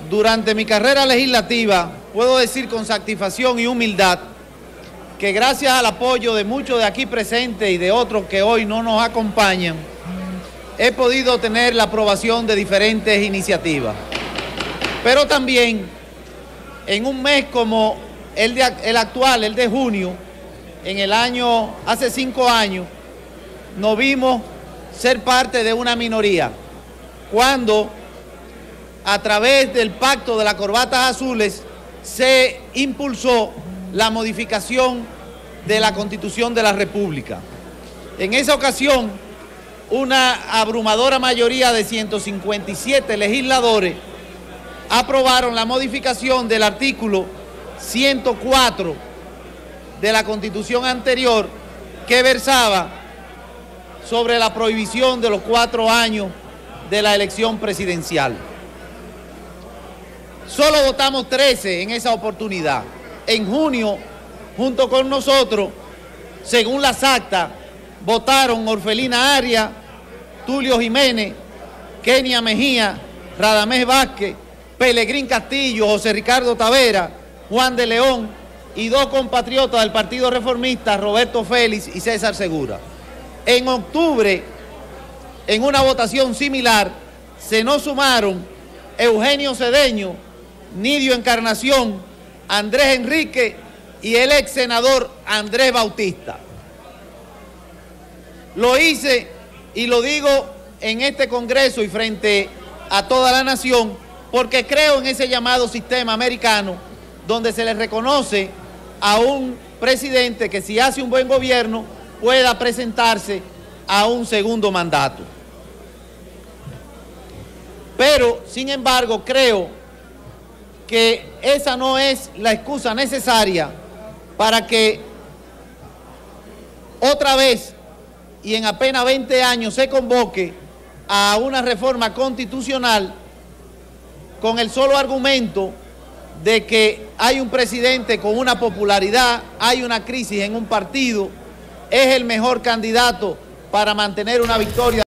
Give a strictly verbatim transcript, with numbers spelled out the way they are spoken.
Durante mi carrera legislativa, puedo decir con satisfacción y humildad que gracias al apoyo de muchos de aquí presentes y de otros que hoy no nos acompañan, he podido tener la aprobación de diferentes iniciativas. Pero también, en un mes como el, de, el actual, el de junio, en el año, hace cinco años, nos vimos ser parte de una minoría, cuando a través del pacto de las corbatas azules se impulsó la modificación de la Constitución de la República. En esa ocasión, una abrumadora mayoría de ciento cincuenta y siete legisladores aprobaron la modificación del artículo ciento cuatro de la Constitución anterior, que versaba sobre la prohibición de los cuatro años de la elección presidencial. Solo votamos trece en esa oportunidad. En junio, junto con nosotros, según las actas, votaron Orfelina Arias, Tulio Jiménez, Kenia Mejía, Radamés Vázquez, Pelegrín Castillo, José Ricardo Tavera, Juan de León y dos compatriotas del Partido Reformista, Roberto Félix y César Segura. En octubre, en una votación similar, se nos sumaron Eugenio Cedeño, Nidio Encarnación, Andrés Enrique y el ex senador Andrés Bautista. Lo hice y lo digo en este Congreso y frente a toda la nación porque creo en ese llamado sistema americano donde se le reconoce a un presidente que si hace un buen gobierno pueda presentarse a un segundo mandato. Pero, sin embargo, creo que esa no es la excusa necesaria para que otra vez y en apenas veinte años se convoque a una reforma constitucional con el solo argumento de que hay un presidente con una popularidad, hay una crisis en un partido, es el mejor candidato para mantener una victoria.